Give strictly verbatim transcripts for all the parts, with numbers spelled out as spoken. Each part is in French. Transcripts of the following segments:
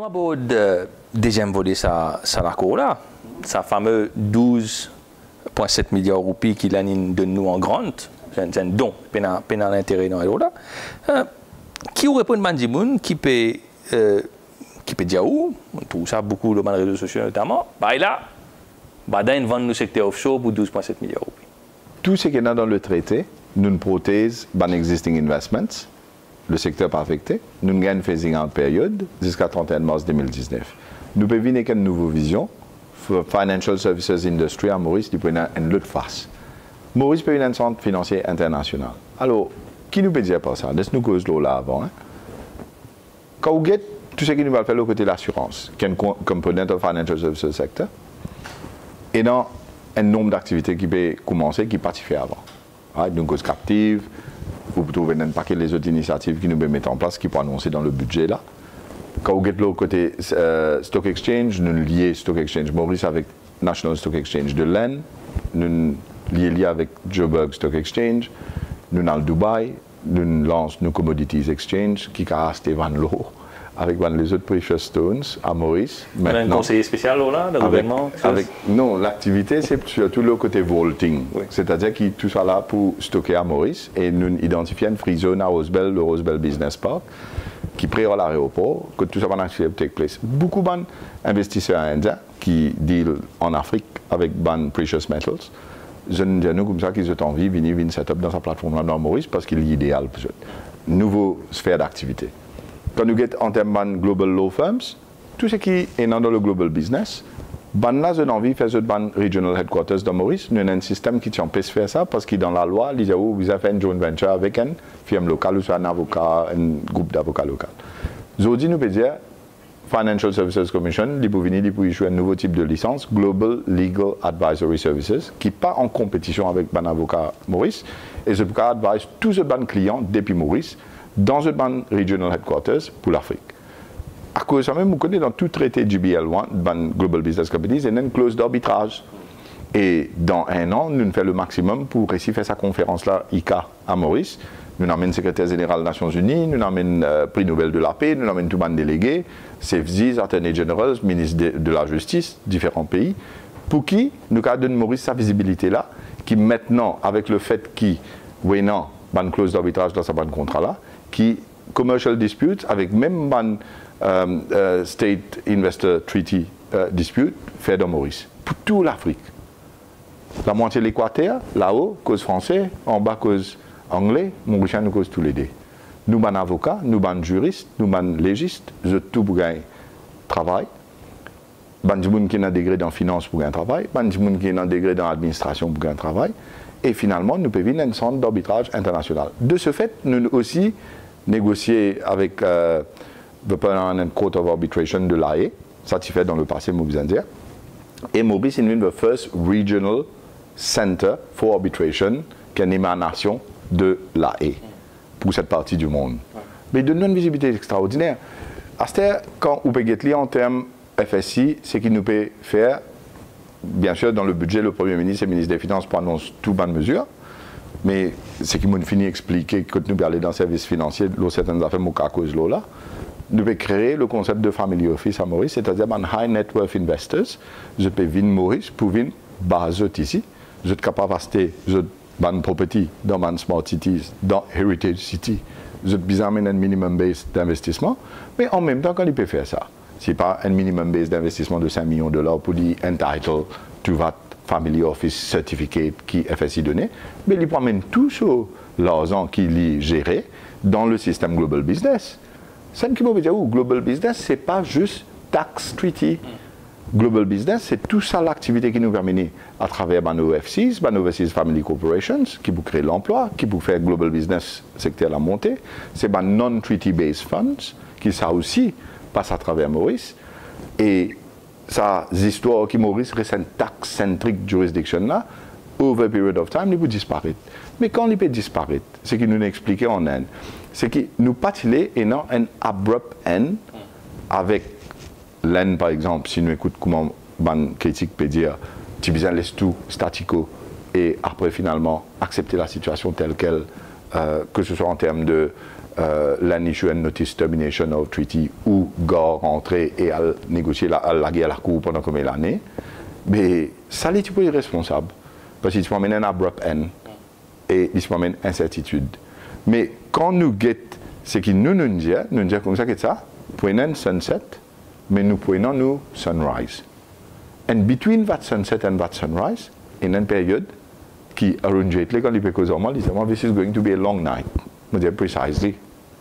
nous avons le deuxième volet, ça, ça la cour là, ça fameux douze virgule sept milliards de roupies qu'il a de nous en grande, c'est un don, pénal l'intérêt dans le là. Euh, qui aurait pas une bandimoun qui peut, euh, qui peut dire où, tout ça beaucoup dans les réseaux sociaux notamment, bah là, bah d'un vend le secteur offshore pour douze virgule sept milliards de roupies. Tout ce qui est dans le traité nous protège ban existing investments, le secteur pas affecté, nous gagnons phasing en période jusqu'à trente et un mars deux mille dix-neuf. Nous pouvons venir avec une nouvelle vision. Financial Services Industry à Maurice, il peut y avoir une autre face. Maurice peut être un centre financier international. Alors, qui nous peut dire par ça? Laisse-nous cause là avant. Hein? Quand vous avez tout ce qui nous va faire le côté de l'assurance, qui est une component du Financial Services Sector, et dans un nombre d'activités qui peut commencer, qui participent avant. Right? Une cause captive, vous trouvez un paquet des autres initiatives qui nous peut mettre en place, qui peuvent annoncer dans le budget là. Quand vous êtes l'autre côté euh, Stock Exchange, nous lions Stock Exchange Maurice avec National Stock Exchange de l'Aisne, nous lions avec Joburg Stock Exchange, nous dans le Dubaï, nous lançons nos Commodities Exchange qui a resté van l'eau avec van les autres Precious Stones à Maurice. Vous avez un conseiller spécial là, le gouvernement avec, non, l'activité c'est surtout le côté vaulting, oui. C'est-à-dire que tout ça là pour stocker à Maurice et nous identifions une free zone à Rosebel, le Rosebel Business Park, qui prévoit l'aéroport, que tout ça va take place. Beaucoup d'investisseurs indiens qui deal en Afrique avec ban precious metals, je ne dis nous comme ça qu'ils ont envie de venir, venir set up dans sa plateforme là dans Maurice parce qu'il est idéal pour eux. Nouveau sphère d'activité. Quand nous avons en termes de global law firms, tout ce qui est dans le global business, ban là, j'ai envie de faire ban regional headquarters dans Maurice. Nous avons un système qui tient à faire ça parce que dans la loi, ils ont vous avez fait une joint venture avec une firme locale ou soit un avocat, un groupe d'avocats local. Aujourd'hui, nous pouvons dire Financial Services Commission, ils peuvent venir, ils peuvent jouer un nouveau type de licence, Global Legal Advisory Services, qui n'est pas en compétition avec un avocat Maurice, et je peux advise tous les bons clients depuis Maurice dans un ban regional headquarters pour l'Afrique. À cause de ça même, vous connaissez dans tout traité G B L un, Global Business Companies, il y a une clause d'arbitrage. Et dans un an, nous faisons le maximum pour réussir faire sa conférence-là, I C A, à Maurice. Nous amènons le secrétaire général des Nations Unies, nous amènons le euh, prix Nobel de la paix, nous amènons tout le monde délégué, C F Z, Attorney General, ministre de, de la Justice, différents pays, pour qui nous donnons Maurice sa visibilité-là, qui maintenant, avec le fait qu'il y a une clause d'arbitrage dans sa banque contrat-là, qui commercial dispute avec même une euh, euh, State Investor Treaty euh, dispute fait dans Maurice, pour toute l'Afrique. La moitié de l'Équateur, là-haut, cause français, en bas, cause anglais, Mauricien nous cause tous les deux. Nous, ban avocats, nous, ban juristes, nous, ban légistes, nous, tout pour gagner travail. Ban du monde qui est en degré dans la finance pour gagner travail, ban du monde qui est en degré dans l'administration pour gagner travail. Et finalement, nous pouvons venir un centre d'arbitrage international. De ce fait, nous aussi négocier avec euh, le Permanent Court of Arbitration de l'A E, ça s'est fait dans le passé, Maurice India. Et Maurice est le first regional center for arbitration qui est une émanation de l'A E pour cette partie du monde. Mais de une visibilité extraordinaire. À ce temps, quand vous pouvez en termes F S I, c'est qu'il nous peut faire, bien sûr, dans le budget, le Premier ministre et le ministre des Finances pour annoncer toutes bonnes mesures. Mais ce qui m'a fini d'expliquer quand nous allons dans le service financier, certaines affaires, à cause de là, nous pouvons créer le concept de family office à Maurice, c'est-à-dire un high net worth investors. Je peux venir Maurice pour venir baser ici. Je suis capable d'acheter une property dans une smart cities, dans heritage city. Je suis besoin d'un minimum base d'investissement, mais en même temps, quand il peut faire ça, ce n'est pas un minimum base d'investissement de cinq millions de dollars pour dire entitled to that Family Office Certificate qui F S I donné, mais il promène tout sur l'argent qu'il y géré dans le système Global Business. Ce qui veut dire, Global Business, ce n'est pas juste tax treaty. Global Business, c'est tout ça l'activité qui nous permet à travers nos O F Cs, nos Overseas Family Corporations, qui vous créer l'emploi, qui vous faire Global Business secteur la montée. C'est nos non-treaty based funds, qui ça aussi passe à travers Maurice. Et ça, histoires qui Maurice reste une tax-centric jurisdiction là, over a period of time, il peut disparaître. Mais quand il peut disparaître, ce qui nous a expliqué en Inde, c'est que nous patilons et non un abrupt end avec l'Inde, par exemple, si nous écoutons comment une critique peut dire, tu besoin de laisser tout statico et après finalement accepter la situation telle qu'elle, euh, que ce soit en termes de euh, l'an issue a notice termination of treaty ou gars rentrer et à négocier la, à la guerre à la cour pendant combien d'années, mais ça les types irresponsable parce qu'ils se promènent un abrupt end et ils se promènent incertitude. Mais quand nous guettons ce qui nous nous dit, nous disons comme ça que ça, prenons sunset, mais nous prenons nous sunrise. And between that sunset and that sunrise, in une période qui arrange les quand il peut causer mal, il dit this is going to be a long night. Je dis precisely.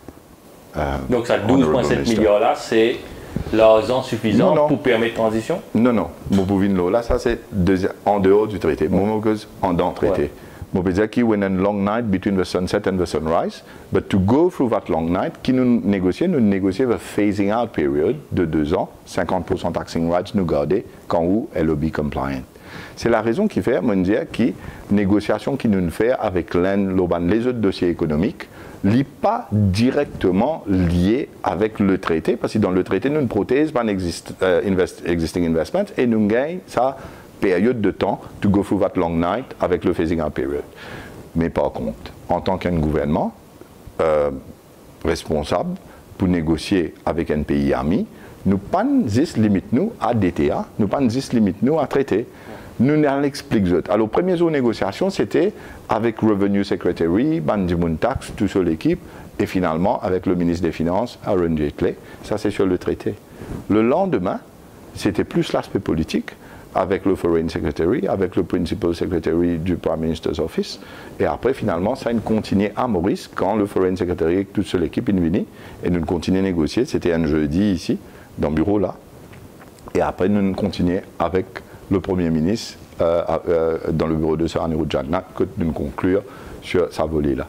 Euh, Donc ça douze virgule sept milliards là, c'est l'argent suffisant non, non. pour permettre transition? Non, non. Mon pouvin là, ça c'est en dehors du traité. Mon cause en dedans traité. Ouais. Je peux dire qu'il y a une long night between the sunset and the sunrise, but to go through that long night, qui nous négocie, nous négocions le phasing out period de deux ans, cinquante pour cent taxing rights nous garder quand où L O B compliant. C'est la raison qui fait, moi, dire que négociation qui nous fait avec l'Inde, les autres dossiers économiques, n'est pas directement lié avec le traité, parce que dans le traité, nous ne protégeons pas exist, uh, invest, existing investments et nous gagnons ça période de temps to go through that long night avec le phasing out period. Mais par contre, en tant qu'un gouvernement euh, responsable pour négocier avec un pays ami, nous pas juste limite nous à D T A, nous pas juste limite nous à traiter. Nous n'en expliquons pas. Alors, première zone de négociation, c'était avec Revenue Secretary, Bandimoun Tax, toute seule l'équipe, et finalement avec le ministre des Finances, Aaron Jettley. Ça, c'est sur le traité. Le lendemain, c'était plus l'aspect politique, avec le Foreign Secretary, avec le Principal Secretary du Prime Minister's Office. Et après, finalement, ça a continué à Maurice, quand le Foreign Secretary avec toute seule équipe est venu, et nous continuons à négocier. C'était un jeudi ici, dans le bureau là. Et après, nous continuons avec le Premier ministre euh, euh, dans le bureau de Sir Anirudh Jagannath, que nous conclure sur sa volée-là.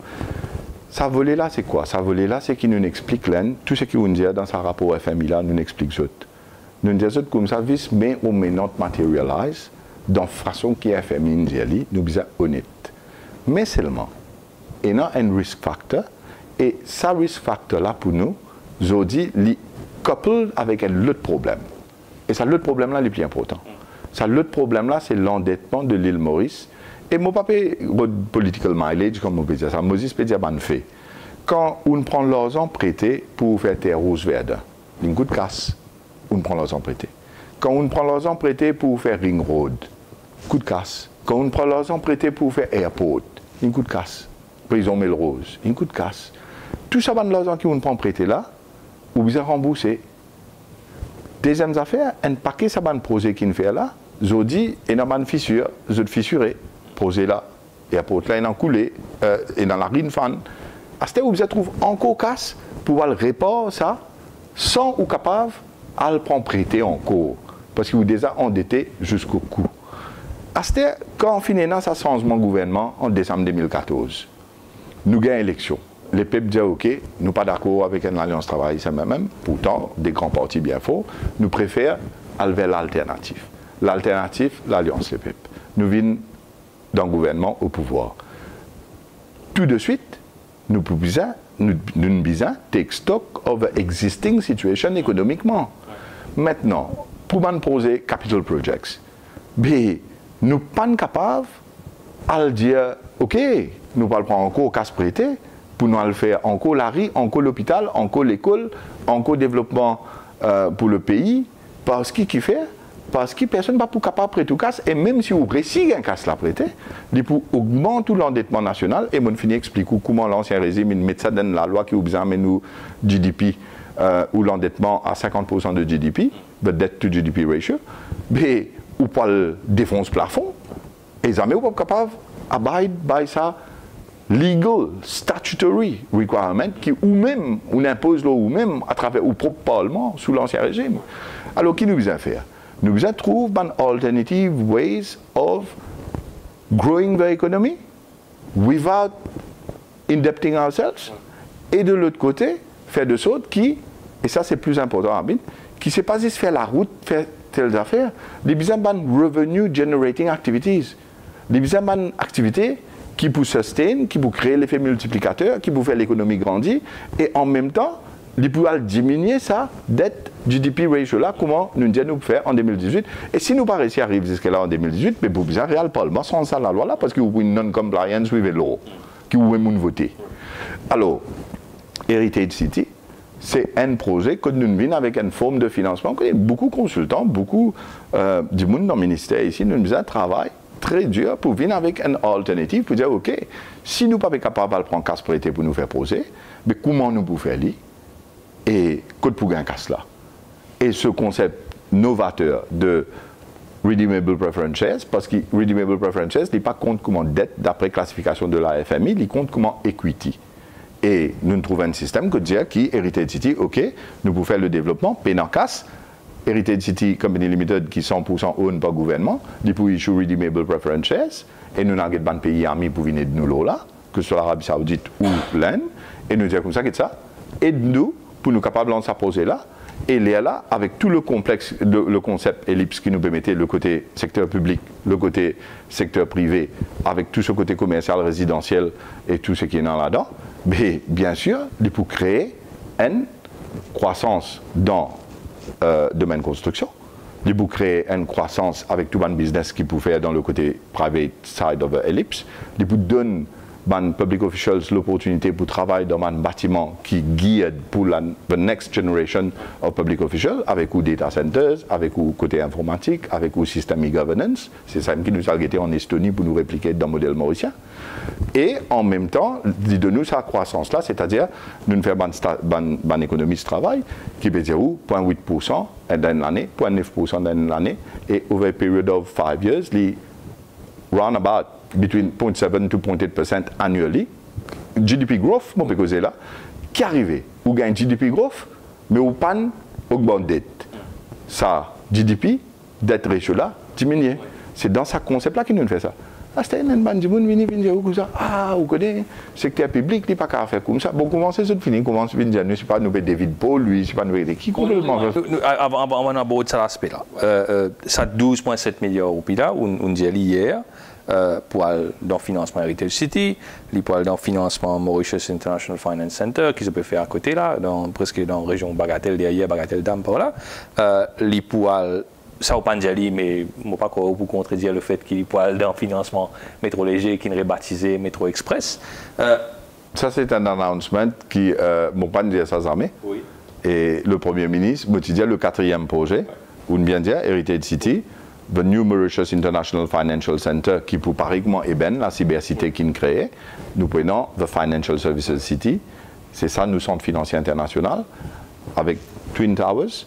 Sa volée-là, c'est quoi? Sa volée-là, c'est qu'il nous explique l'Inde, tout ce qu'il nous dit dans sa rapport F M I là, nous explique tout. Nous disons comme ça, mais on may not materialize dans façon qui est F M I nous dit, nous sommes honnêtes. Mais seulement, il y a un risk factor, et ce risk factor-là, pour nous, je dis, il couple avec un autre problème. Et ça, l'autre problème-là, il est plus important. Ça, l'autre problème-là, c'est l'endettement de l'île Maurice. Et mon papa, political mileage, comme on peut dire ça, Moses peut dire, ben, fait. Quand on prend l'argent prêté pour faire terre rose verte, il y a un coup de casse. On prend l'argent prêté. Quand on prend l'argent prêté pour faire ring road, coup de casse. Quand on prend l'argent prêté pour faire airport, un coup de casse. Prison Melrose, un coup de casse. Tout ça, ben, l'argent qu'on prend prêté là, ou bien rembourser. Deuxième affaire, un paquet ça ban projet qui fait là, je dis, et dans une fissure, je te fissuré, projet là, et après là, il a coulé, euh, et dans la rine fan. À ce moment où vous trouvez encore casse pour le réparer ça, sans ou capable à le prendre prêté encore, parce que vous déjà endetté jusqu'au cou. À ce moment, quand on finit dans ce changement de gouvernement en décembre deux mille quatorze, nous gagnons l'élection. Les peuples disent ok, nous ne sommes pas d'accord avec une alliance travail, c'est même, pourtant, des grands partis bien forts, nous préférons aller vers l'alternative. L'alternative, l'alliance les peuples. Nous venons d'un gouvernement au pouvoir. Tout de suite, nous pouvons nous devons take stock of the existing situation économiquement. Maintenant, pour nous poser capital projects, mais nous ne sommes pas capables de dire ok, nous ne prendre encore casse prêté, pour nous le faire encore la rue, encore l'hôpital, encore l'école, encore développement euh, pour le pays, parce qu'il qui fait, parce que personne n'est pas capable de prêter tout casse, et même si vous réussissez un casse la prêter, il faut augmenter tout l'endettement national, et on finit expliquer comment l'ancien régime met ça dans la loi qui vous amène nous G D P, euh, ou l'endettement à cinquante pour cent de G D P, the debt to G D P ratio, mais ou pas le défonce plafond, et jamais vous n'êtes pas capable d'abide by ça, legal, statutory requirement qui ou même on impose là ou même à travers ou propre parlement sous l'ancien régime. Alors qui nous besoin faire? Nous besoin trouver des alternative ways of growing the economy without indebting ourselves, et de l'autre côté faire de sorte qui, et ça c'est plus important Abid, qui ne sait pas juste faire la route, faire telles affaires, les besoin de revenue generating activities, les besoin d'activités qui pour sustain, qui pour créer l'effet multiplicateur, qui pour faire l'économie grandir, et en même temps, il peut diminuer sa dette G D P ratio là, comment nous devons faire en deux mille dix-huit. Et si nous pas réussi à arriver jusqu'à là en deux mille dix-huit, mais vous avez réel parlement sans ça la loi là, parce que vous avez une non-compliance with the law, qui vous avez voter. Alors, Heritage City, c'est un projet que nous venons avec une forme de financement. Il y a beaucoup de consultants, beaucoup euh, du monde dans le ministère ici, nous faisons un travail très dur pour venir avec une alternative, pour dire, OK, si nous ne sommes pas capables de prendre casse prêté pour nous faire poser, mais comment nous pouvons faire li et code pour gagner casse là. Et ce concept novateur de Redeemable Preference Shares, parce que Redeemable Preference Shares n'est pas compte comme dette d'après classification de la F M I, il compte comme equity. Et nous trouvons un système que dire qui Heritage City, OK, nous pouvons faire le développement, payer en casse. Heritage City Company Limited, qui est cent pour cent owned par le gouvernement, il peut issue Redeemable Preference Shares. Et nous n'avons pas de pays amis pour venir de nous là, que ce soit l'Arabie Saoudite ou l'Inde. Et nous disons comme ça, que ça, aide-nous pour nous capables de s'apposer là. Et là, avec tout le complexe, le, le concept ellipse qui nous permettait le côté secteur public, le côté secteur privé, avec tout ce côté commercial, résidentiel et tout ce qui est dans là-dedans, mais bien sûr, il faut créer une croissance dans le euh, domaine construction. Il faut créer une croissance avec tout le business qu'il peut faire dans le côté private side of ellipse. Il faut donner ban public officials l'opportunité pour travailler dans un bâtiment qui guide pour la the next generation of public officials, avec ou data centers, avec ou côté informatique, avec ou système e-governance. C'est ça qui nous a guetté en Estonie pour nous répliquer dans le modèle mauricien. Et en même temps, de nous sa croissance-là, c'est-à-dire nous faisons une économie de travail qui peut dire où zéro virgule huit pour cent dans l'année, zéro virgule neuf pour cent dans l'année, et over a period of five years, les roundabout between zéro virgule seven to zéro virgule eight percent annually, G D P growth, mon pécosé là, qui arrive, ou gagne G D P growth, mais ou pas augmente dette. Ça, G D P, dette ratio là, diminue. C'est dans ce concept-là qu'il nous fait ça. Ah, c'était une bande de monde qui vient comme ça. Ah, vous connaissez, le secteur public, il n'y a pas qu'à faire comme ça. Bon, comment c'est ça de finir? Comment c'est de dire, je ne sais pas, nous David Paul, lui, je ne sais pas, nous qui complètement. Avant d'aborder cet aspect-là, ça douze virgule sept milliards de roupies là, on dit hier, euh, pour aller dans le financement Heritage City, pour aller dans le financement Mauritius International Finance Center, qui se peut faire à côté là, dans, presque dans la région Bagatelle derrière, Bagatelle Dam par là, euh, pour aller ça, pas dire, mais je ne peux pas pour contredire le fait qu'il y a un financement métro léger qui est rebaptisé Métro Express. Euh, ça, c'est un announcement qui, euh, je ne peux pas dire ça jamais. Oui. Et le Premier ministre, je dit le quatrième projet, ou bien dire Heritage City, the New Mauritius International Financial Center, qui pour pariquement est ben la cybercité qui nous crée. Nous prenons the Financial Services City, c'est ça, nous centre financier international, avec Twin Towers.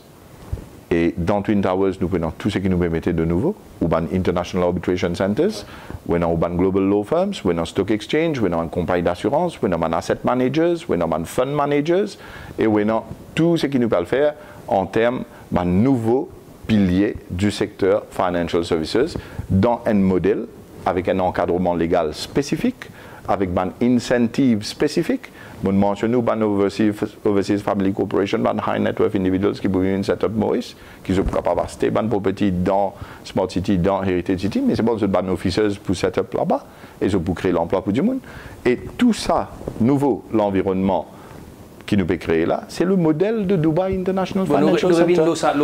Et dans Twin Towers, nous prenons tout ce qui nous permettait de nouveau. Nous avons International Arbitration Centers, nous avons Global Law Firms, nous avons Stock Exchange, nous avons une compagnie d'assurance, nous avons Asset Managers, nous avons Fund Managers, et nous avons tout ce qui nous peut faire en termes d'un nouveau pilier du secteur Financial Services dans un modèle avec un encadrement légal spécifique, avec un incentive spécifique. Je mentionne ban overseas, overseas Family Corporation, ban High Net Worth Individuals qui ont une setup Maurice, qui sont capables d'acheter ban property dans Smart City, dans Heritage City, mais c'est bon, c'est ban officers pour setup là-bas, et ils pour créer l'emploi pour du monde. Et tout ça, nouveau, l'environnement qui nous peut créer là, c'est le modèle de Dubai International bon, Financial nous, Center.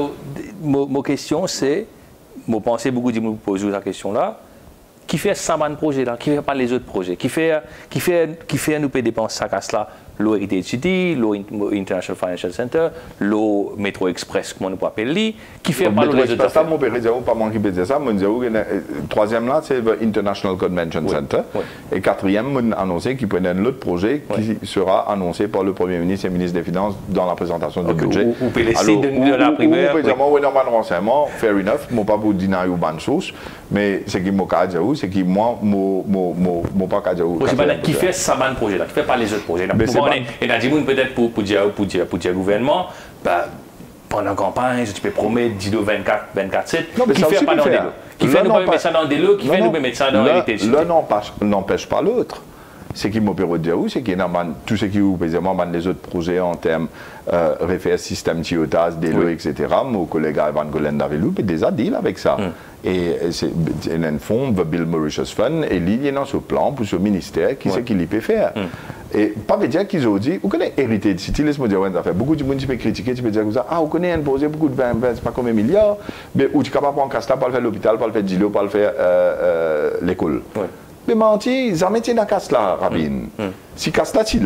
Ma question, c'est, je pense beaucoup de gens posent la question là, qui fait ça ban projet là, qui fait pas les autres projets, qui fait qui fait qui fait nous payer dépenses ça casse là, l'eau Heritage City, l'eau International Financial Center, l'eau Métro Express comme on peut appeler, qui fait pas les autres. Ça mon père dire pas moi qui peut dire ça, mon dire troisième là c'est le International Convention Center et quatrième mon annoncé qui prenait un autre projet qui sera annoncé par le Premier ministre et le ministre des Finances dans la présentation du budget. Ou peut laisser de la primaire. Ou peut dire moi dans mon renseignement, fair enough, moi pas pour dîner ou ban source, mais c'est qui m'a dit c'est qui moi mon mon mon pas qu'à dire. Qui fait ça ban projet là, qui fait pas les autres projets là. Et dans le peut-être pour, pour, dire, pour, dire, pour dire au gouvernement, bah, pendant la campagne, tu peux promettre dix vingt-quatre, vingt-quatre, sept, qui fait pas dans des lots. Qui fait nous mettre ça dans des lots, qui fait nous mettre ça dans l'héritage. L'un n'empêche pas l'autre. Ce qui m'a permis de dire, c'est qu'il y a tout ce qui est les autres projets en termes euh, réfère système Tiotas, des lots, et cetera. Mon collègue Ivan Golen Davelou peut déjà deal avec ça. Mm. Et c'est un fonds, le Bill Mauritius Fund, et il y a dans ce plan pour ce ministère qui ouais. sait qu'il y peut faire. Mm. Et pas veut dire qu'ils ont dit, vous connaissez Heritage City, laisse-moi dire, ça fait beaucoup de monde qui peut critiquer, tu peux dire, ah, vous connaissez un projet, beaucoup de vingt, vingt, c'est pas comme un milliard, mais où tu es capable de prendre Casta, pas le faire l'hôpital, pas le faire Dilo, pas le faire euh, euh, l'école. Ouais. Mais menti, ça met dans Casta, Rabin. Mm. Mm. Si Casta est là,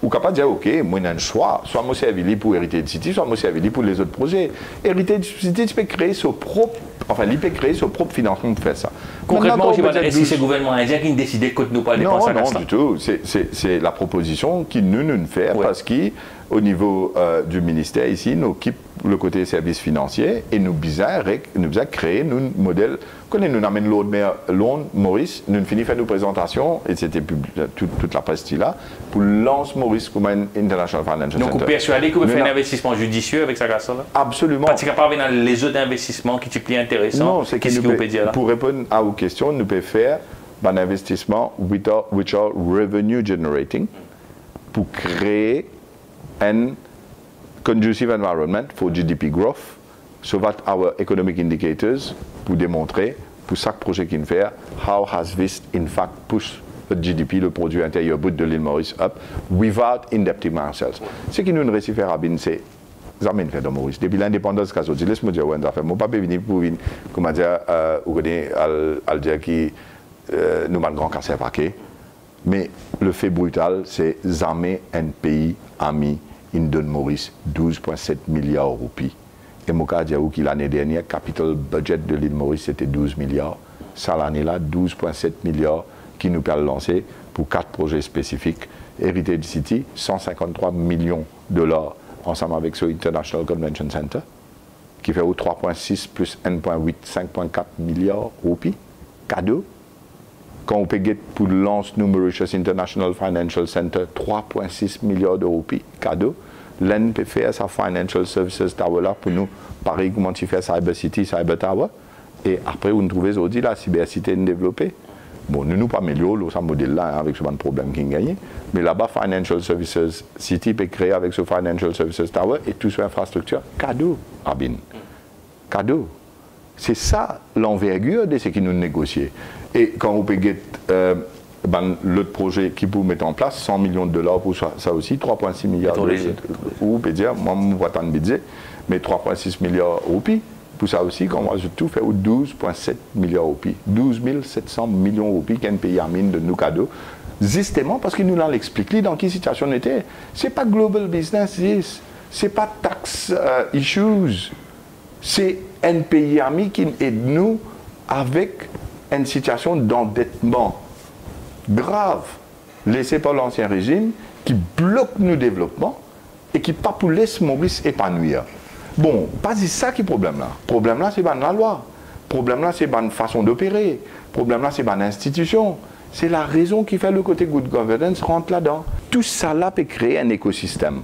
ou capable de dire, ok, moi j'ai un choix, soit moi servi pour Heritage City, soit moi servi pour les autres projets. Heritage City, tu peux créer son propre, enfin, il peut créer son propre financement pour faire ça. Concrètement, est-ce que c'est le gouvernement indien qui décide que nous pas dépenser à ça? Non, non, du tout. C'est la proposition qui nous nous fait ouais. parce qu'au niveau euh, du ministère ici, nous occupons le côté services financiers et nous bizarre, nous bizarre créer un modèle. Quand nous amène l'autre Maurice, nous finissons faire nos présentations et c'était toute, toute la presse là pour lancer Maurice comme un International Financial Center. Donc vous persuadez que vous faites un investissement judicieux avec ça là? Absolument. Parce qu'il n'y a pas les autres investissements qui sont plus intéressants. Non, c'est qu'est-ce que vous pouvez dire là? Pour répondre à vos questions, nous pouvons faire un investissement which are, which are revenue generating pour créer un conducive environment for G D P growth, so that our economic indicators pour démontrer pour chaque projet qu'il fait, how has this in fact pushed le G D P, le produit intérieur brut de l'île Maurice up, without indebting ourselves. Ce qui nous réussit à faire, c'est jamais fait de Maurice. Depuis l'indépendance, quand je laisse-moi dire, je ne pas venir pour venir, comment dire, ou à dire qui nous avons un grand casse paquet. Mais le fait brutal, c'est jamais un pays ami, il donne Maurice douze virgule sept milliards de roupies. Et mon cas, dit que l'année dernière, capital budget de l'île Maurice, c'était douze milliards. Ça, l'année-là, douze virgule sept milliards qui nous permet de lancer pour quatre projets spécifiques. Heritage City, cent cinquante-trois millions de dollars ensemble avec ce International Convention Center, qui fait au trois virgule six plus un virgule huit, cinq virgule quatre milliards de roupies. Cadeau. Quand on paye pour lancer nous Mauritius International Financial Center, trois virgule six milliards de roupies. Cadeau. L'N peut faire sa Financial Services Tower là pour nous, pareil comment tu fais Cyber City, Cyber Tower. Et après, vous nous trouvez aujourd'hui la cybercité développée. Bon, nous nous pas améliorons ce modèle-là hein, avec ce problème qui gagne. Mais là-bas, Financial Services City peut créer avec ce Financial Services Tower et toute cette infrastructure. Cadeau, Abin. Cadeau. C'est ça l'envergure de ce qui nous négocie. Et quand on peut get euh, ben, l'autre projet qui peut mettre en place, cent millions de dollars pour ça, ça aussi, trois virgule six milliards de dollars. Ou on peut dire, moi, je ne vois pas de budget, mais trois virgule six milliards de roupies. Pour ça aussi, quand moi je tout fait douze virgule sept milliards de roupies. douze mille sept cents millions de roupies qu'un pays a mis de nos cadeaux. Justement parce qu'il nous l'a expliqué dans quelle situation on était. Ce n'est pas global business, ce n'est pas tax uh, issues. C'est un pays ami qui aide nous avec une situation d'endettement grave, laissée par l'ancien régime, qui bloque nos développements et qui pas pour laisser Maurice épanouir. Bon, pas ça qui est le problème là. Le problème là, c'est pas la loi. Le problème là, c'est pas une façon d'opérer. Le problème là, c'est pas une institution. C'est la raison qui fait le côté good governance rentre là-dedans. Tout ça là peut créer un écosystème.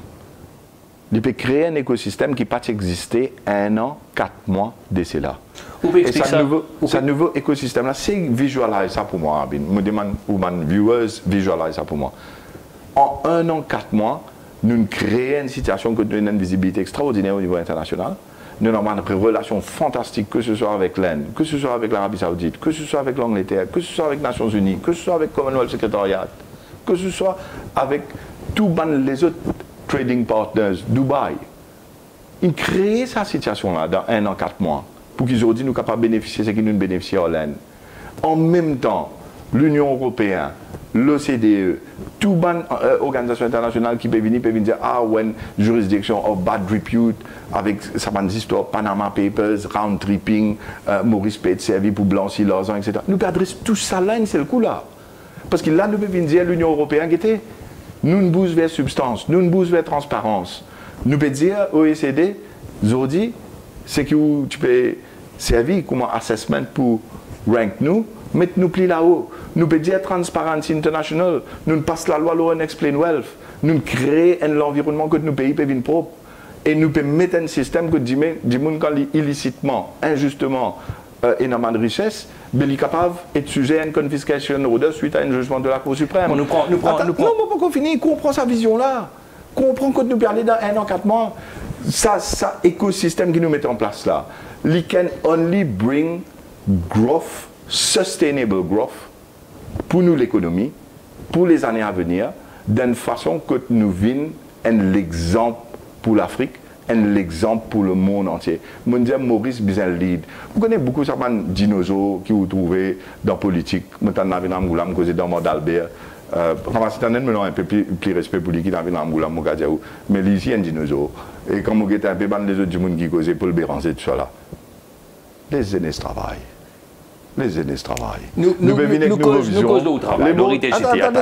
Il peut créer un écosystème qui peut exister un an, quatre mois d'ici là. Et ce nouveau, nouveau écosystème là, c'est visualiser ça pour moi. Je me demande aux viewers visualiser ça pour moi. En un an, quatre mois, nous créons une situation qui donne une visibilité extraordinaire au niveau international. Nous avons une relation fantastique, que ce soit avec l'Inde, que ce soit avec l'Arabie Saoudite, que ce soit avec l'Angleterre, que ce soit avec les Nations Unies, que ce soit avec le Commonwealth Secretariat, que ce soit avec tous les autres trading partners, Dubaï. Ils créent cette situation-là dans un an, quatre mois, pour qu'ils aient dit nous capables de bénéficier de ce qu'ils nous bénéficient en l'Inde. En même temps, l'Union européenne, l'O C D E, toute euh, organisation internationale qui peut venir, peut venir dire ah ouais, juridiction of bad repute avec sa bande d'histoire, Panama Papers, round tripping, euh, Maurice peut être servi pour blanchir l'argent, et cetera. Nous peut adresser tout ça là, c'est le coup là. Parce que là, nous pouvons venir dire l'Union européenne qui était, nous ne bougons vers substance, nous ne bougons vers transparence. Nous pouvons dire O E C D, aujourd'hui, c'est que tu peux servir comme assessment pour rank nous. Mettez-nous plus là-haut. Nous pouvons dire Transparency International. Nous passons la loi Law and Explain Wealth. Nous créons un environnement que nos pays peuvent venir propre. Et nous pouvons mettre un système que du monde illicitement, injustement, euh, énormément de richesse, mais est capable d'être sujet à une confiscation order suite à un jugement de la Cour suprême. Bon, nous prend, nous prend, Attends, nous prend... Non, mais pas fini. Comprends sa vision-là. Comprends que nous parlons dans un an, quatre mois. Ça, ça écosystème qui nous met en place là. It can only bring growth, sustainable growth, pour nous l'économie, pour les années à venir, d'une façon que nous vîmes un exemple pour l'Afrique, un exemple pour le monde entier. Je dis Maurice Bizel lead. Vous connaissez beaucoup de dinosaures qui vous trouvez dans la politique. Je suis dans le monde d'Albert. Ramasser maintenant un peu plus, plus respect pour lui qui n'a pas dans le Mogadjaou, mais lui ici un dinosaure. Et quand vous êtes un peu les autres gens qui causent pour le bérancer tout ça là, les aînés travaillent. Les aînés travaillent. Nous nous nous nous cause nous cause au travail. Nous nous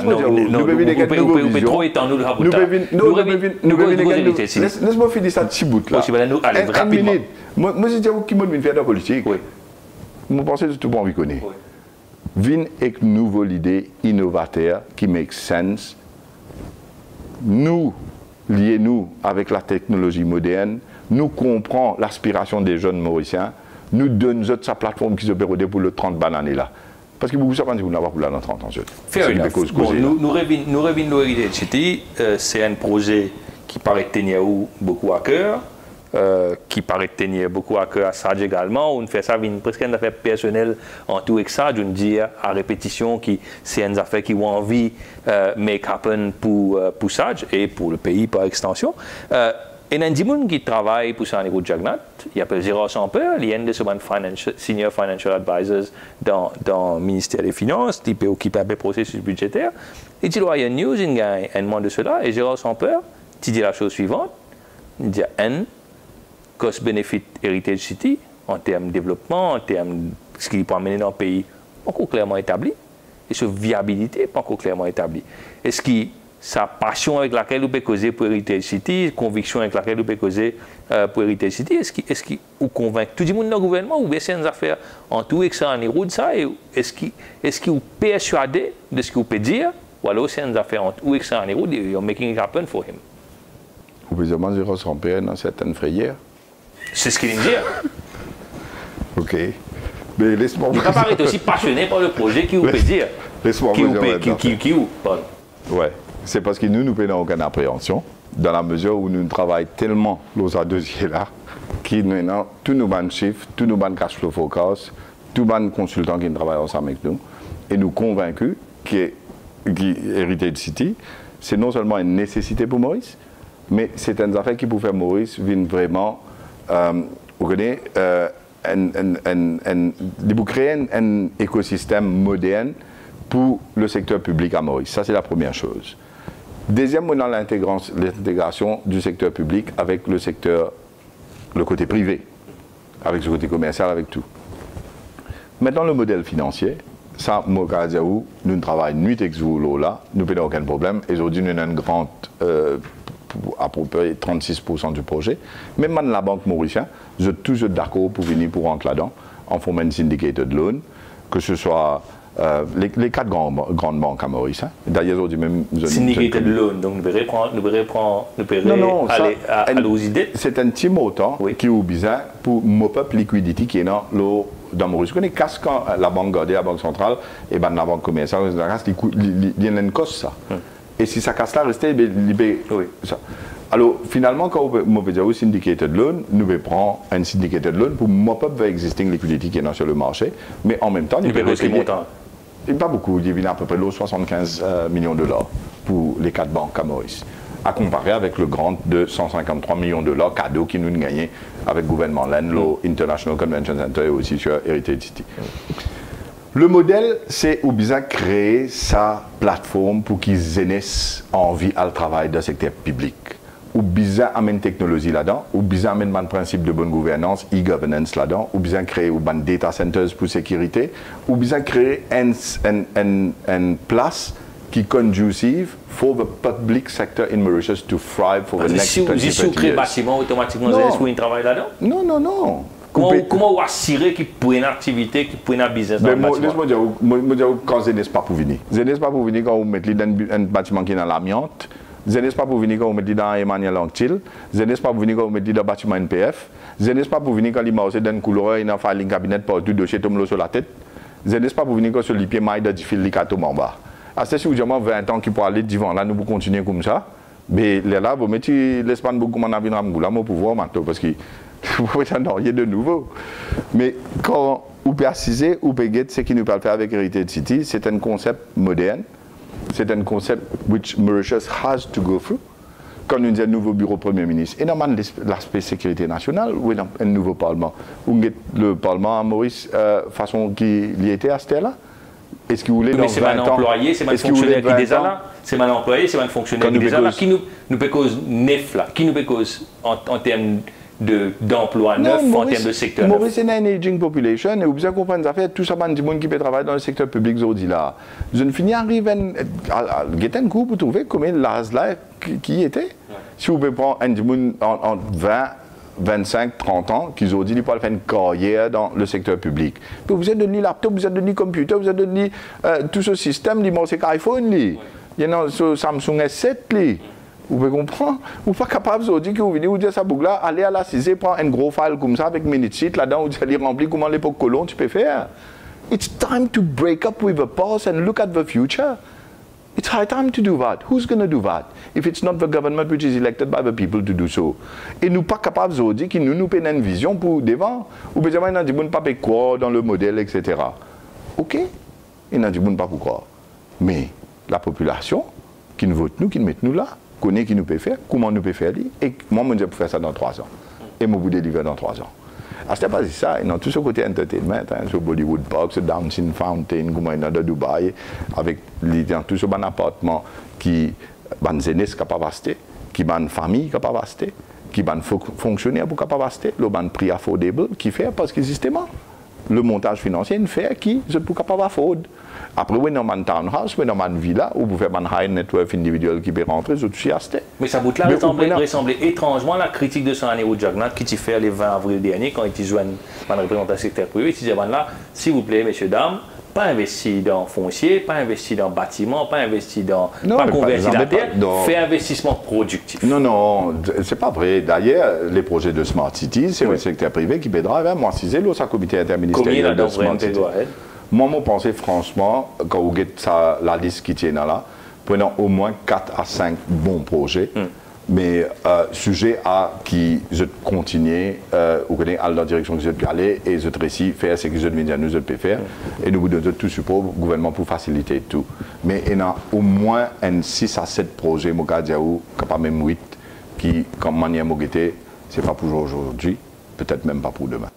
laisse-moi finir ça petit bout là. Une minute. Moi je dis qui me faire de la politique. Moi pensez que tout le monde connaît. Vin avec une nouvelle idée innovateur qui make sense. Nous liés nous avec la technologie moderne, nous comprenons l'aspiration des jeunes Mauriciens. Nous donnons sa plateforme qui se pérode pour le trente bananes là. Parce que vous savez que vous n'avez pas pour la dans trente ans. Fair enough. Bon, nous, nous revenons nous Heritage City, euh, c'est un projet qui paraît tenir beaucoup à cœur, euh, qui paraît tenir beaucoup à cœur à Sage également. On fait ça une, presque une affaire personnelle en tout avec ça, je veux dire à répétition, qui c'est une affaire qui ont envie de euh, make happen pour, euh, pour Sage et pour le pays par extension. Euh, Et il y a des gens qui travaillent pour ça au niveau de Jagnat. Il y a Gérard Samper, il y a des senior financial advisors dans, dans le ministère des Finances, qui peut occuper un peu le processus budgétaire. Et il y a une news, il y a un moment de cela, et Gérard Samper, il dit la chose suivante, il dit un cost-benefit Heritage City, en termes de développement, en termes de ce qu'il peut amener dans le pays, pas encore clairement établi, et sa viabilité, pas encore clairement établie. Est-ce qu'il sa passion avec laquelle vous pouvez causer pour Heritage City, conviction avec laquelle vous pouvez causer euh, pour Heritage City, est-ce qu'il est qu vous convainc tout le monde dans le gouvernement ou bien c'est une affaire en tout et que ça en est route ça et est-ce qu'il est qu vous persuadé de ce que vous pouvez dire ou alors c'est une affaire en tout et que ça en est route et you're making it happen for him? Vous pouvez demander à son père dans certaines frayères. C'est ce qu'il me dit. Ok. Mais laisse-moi vous. Il est aussi passionné par le projet qui vous peut dire. Laisse-moi vous dire. Qui, qui, qui vous parle. Ouais. C'est parce que nous, nous n'avons aucune appréhension, dans la mesure où nous travaillons tellement los dossiers là, que nous, tous nos banques chiffres, tous nos banques cash flow forecast, tous les consultants qui travaillent ensemble avec nous, et nous convaincus que, que Heritage City, c'est non seulement une nécessité pour Maurice, mais c'est une affaire qui peut faire Maurice vienne vraiment, euh, vous connaissez, euh, un, un, un, un, de créer un, un écosystème moderne pour le secteur public à Maurice. Ça, c'est la première chose. Deuxième, on a l'intégration du secteur public avec le secteur, le côté privé, avec le côté commercial, avec tout. Maintenant, le modèle financier, ça, Mogadjaou, nous travaillons nuit avec vous là, nous n'avons aucun problème. Et aujourd'hui, nous avons une grande, euh, à peu près trente-six pour cent du projet. Même dans la banque mauricienne, je suis toujours d'accord pour venir pour rentrer là-dedans, en formant une syndicated loan, que ce soit Euh, les, les quatre grandes, grandes banques à Maurice. Hein. D'ailleurs, aujourd'hui même... Syndicated loan, donc nous pouvons reprendre, nous pouvons reprendre, nous pouvons non, non, aller ça, à, à l'osité. C'est un petit montant oui. qui est bizarre pour mop-up liquidity qui est dans, dans Maurice. Vous connaissez quand la banque gardée, la banque centrale, et ben la banque commerciale, il y a une cause ça. Hum. Et si ça casse là, restez, libéré. Oui. Ça. Alors, finalement, quand on veut dire syndicated loan, nous pouvons prendre un syndicated loan pour mop-up l'existing liquidity qui est sur le marché, mais en même temps, nous pouvons rester montant. Pas beaucoup, il y a à peu près soixante-quinze euh, millions de dollars pour les quatre banques à Maurice, à comparer avec le grand de cent cinquante-trois millions de dollars cadeau qui nous gagné avec le gouvernement l'Enlo, mm. International Convention Center et aussi sur Heritage City. Mm. Le modèle, c'est où bien créer sa plateforme pour qu'ils aient envie à le travail dans le secteur public. Ou bien amener technologie là-dedans, ou bien amener un principe de bonne gouvernance, e-governance là-dedans, ou bien créer ou ban data centers pour sécurité, ou bien créer une un, un place qui est conducive for the public sector in Mauritius to thrive for the next twenty years. Si vous créez bâtiment, automatiquement, vous allez travailler là-dedans? Non, non, non. Comment, comment vous assurer qu'il peut une activité, qu'il peut un business dans le bâtiment? Laisse-moi dire, moi dire quand ce n'est pas pour venir. Ce n'est pas pour venir quand vous mettez dans un bâtiment qui est dans l'amiante. Ce n'est pas pour venir quand vous mettez dans Emmanuel Anctil. Ce n'est pas pour venir quand vous mettez dans le bâtiment N P F. Ce n'est pas pour venir quand vous mettez dans une couleur, il y a un filing cabinet pour tout dossier tombe sur la tête. Ce n'est pas pour venir quand sur les pieds mailles de fil qui tombe en bas. À ce si vous avez vingt ans qui pour aller devant là, nous pouvons continuer comme ça. Mais là, vous mettez l'espace beaucoup moins à là, mon pouvoir maintenant parce que vous pouvez en rien de nouveau. Mais quand vous précisez, vous pouvez ce qui nous parle faire avec Heritage City, c'est un concept moderne. C'est un concept which Mauritius has to go through. Quand nous disons nouveau bureau Premier ministre, et normalement l'aspect sécurité nationale, ou un nouveau parlement, ou le parlement à Maurice, euh, façon qui y était à ce là Est-ce que vous voulez mais dans c'est vingt un ans, employé, c'est un est-ce que vous fonctionnaire voulez qui des vingt ans là, c'est un employé, c'est un fonctionnaire Quand qui nous des là, pécose- qui nous, nous peut cause neuf là, qui nous peut cause en, en termes de- d'emploi neuf, en termes de secteur neuf. Maurice, c'est une aging population et vous besoin comprendre ça fait tout ça ban du monde qui peut travailler dans le secteur public aujourd'hui là. Je ne finis arrive à guetter un coup pour trouver combien de l'âge là qui, qui était. Si vous pouvez prendre un du monde en, en vingt, vingt-cinq, trente ans qui ont dit qu'ils peuvent faire une carrière dans le secteur public. Puis vous êtes donné laptop, vous êtes donné computer, vous êtes donné euh, tout ce système, li c'est iPhone li. Il y a un Samsung S sept li. Vous pouvez comprendre? Vous n'êtes pas capable de dire que vous venez vous dire ça là, allez à la C I S E, prendre un gros file comme ça avec minute là-dedans, vous allez remplir comment l'époque colon tu peux faire. It's time to break up with the past and look at the future. It's high time to do that. Who's going to do that if it's not the government which is elected by the people to do so? Et nous pas capables de dire que nous nous prenons une vision pour devant. Ou bien il y a des gens pas croire dans le modèle, et cetera. Ok, il y a des gens pas pour croire. Mais la population qui nous vote nous, qui nous met nous là, connaît qui nous peut faire, comment nous peut faire, et moi je peux faire ça dans trois ans. Et moi vous délivrer dans trois ans. Ah, c'était pas ça, dans tout ce côté entertainment, hein, sur Bollywood Park, sur Dancing Fountain, comme on a dans Dubaï, avec les, dans tout ce bon appartement qui ban jeunesse capable d'acheter, qui ban famille capable d'acheter, qui ban fonctionnaire pour capable d'acheter, le ban prix affordable, qui fait parce que justement, le montage financier fait qui je peux capable d'afford. Après, oui, dans un townhouse, oui, dans une villa, où vous faites un high network individuel qui peut rentrer, je suis acheté. Mais ça bout là ressemblait, ressemblait étrangement à la critique de son année au Jagnat qui t'y fait le vingt avril dernier quand il joint un représentant secteur privé. Il disait, ben là, s'il vous plaît, messieurs, dames, pas investi dans foncier, pas investi dans bâtiment, pas investi dans. Non, pas converti pas, la terre, dans... fait investissement productif. Non, non, c'est pas vrai. D'ailleurs, les projets de Smart City, c'est oui. le secteur privé qui pédera. Hein. Moi, si c'est là, c'est le comité interministériel de Smart City. Moi, je pense franchement, quand vous regardez la liste qui tient là, prenons au moins quatre à cinq bons projets, mm. mais euh, sujet à qui je continue, euh, ou à la direction que je peux aller, et je réussis faire ce que je viens nous je peux faire, mm. et nous vous donnons tout support au gouvernement pour faciliter tout. Mais il y a au moins un six à sept projets, pas même huit, qui, comme manière mogité, ce n'est pas pour aujourd'hui, peut-être même pas pour demain.